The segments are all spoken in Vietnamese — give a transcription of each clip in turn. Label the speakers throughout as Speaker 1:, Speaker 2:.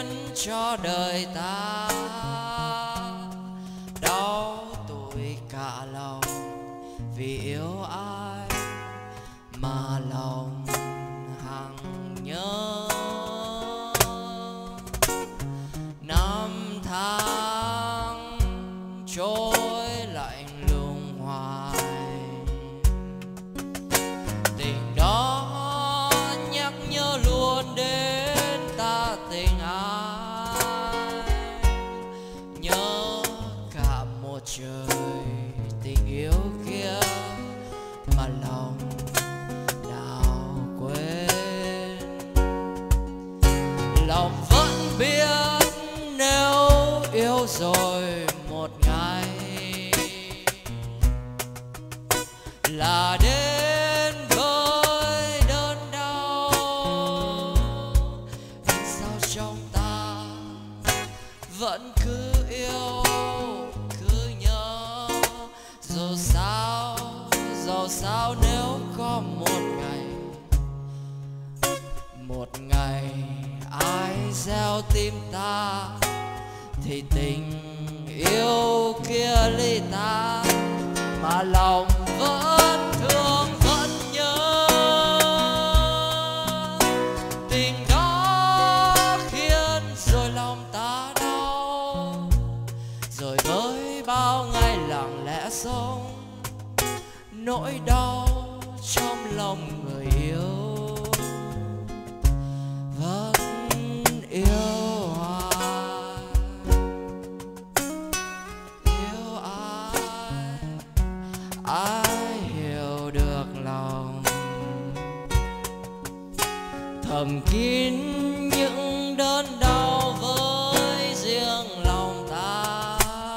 Speaker 1: cho đời ta, đau tuổi cả lòng vì yêu ai mà lòng hằng nhớ. Năm tháng trôi lạnh lùng hoài, tình đó nhắc nhớ luôn đến ta tình ai. Nhớ cả một trời tình yêu kia mà lòng nào quên. Lòng vẫn biết nếu yêu rồi một ngày là đến với đớn đau. Nhưng sao trong ta vẫn cứ yêu cứ nhớ, dù sao nếu có một ngày ai gieo tim ta thì tình yêu kia ly ta, mà lòng vẫn thương vẫn nhớ. Tình đó khiến rồi lòng ta đau, rồi với bao ngày lặng lẽ sống nỗi đau trong lòng người yêu. Vẫn yêu ai hiểu được lòng, thầm kín những đớn đau với riêng lòng ta.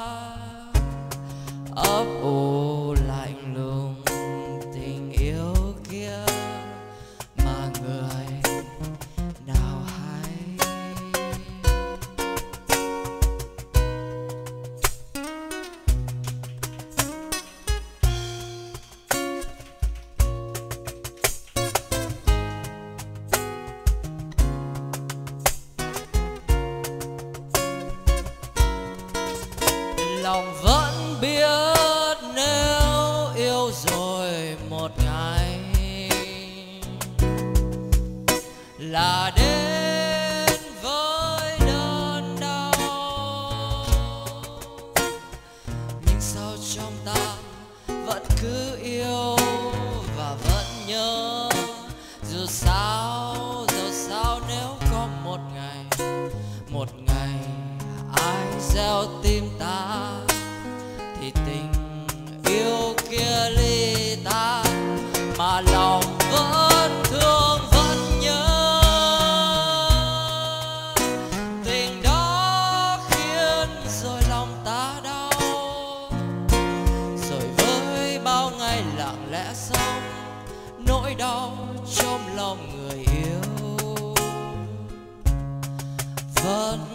Speaker 1: Ấp ủ lạnh lùng tình yêu kia mà người nào hay. Lòng vẫn biết nếu yêu rồi một ngày là đến với đớn đau. Nhưng sao trong ta vẫn cứ yêu và vẫn nhớ, dù sao nếu có một ngày ai gieo tim ta thì tình yêu kia ly ta, mà lòng vẫn thương vẫn nhớ. Tình đó khiến rồi lòng ta đau, rồi với bao ngày lặng lẽ sống nỗi đau trong lòng người yêu. Vẫn